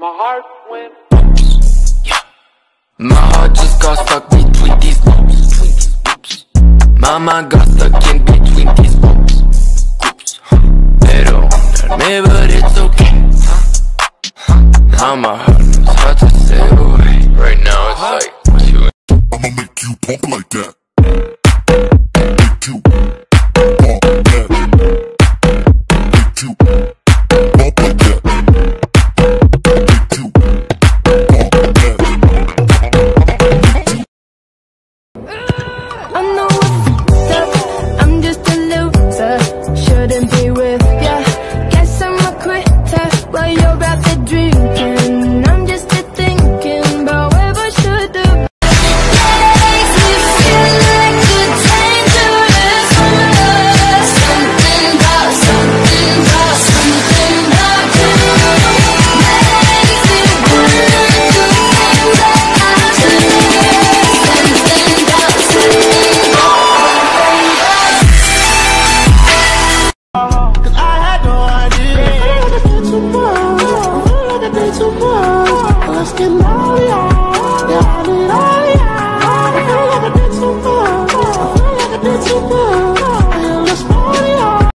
My heart went. Yeah. My heart just got stuck between these loops. My mind got stuck in between these groups. They don't understand me, but it's okay. Now my heart knows how to stay away. Right now it's like two. I'ma make you pump like that. Make you pump like that. Make you pump like that. Make you pump like that. I know what's up, I'm just a loser. Shouldn't be with ya. Guess I'm a quitter while you're out there drinking. I'm just a thinking about where I should have. Makes me feel like a dangerous woman. Something about you. Makes me wanna do things that I shouldn't. Something about Cause I had no idea. Too much. Let's get lonely.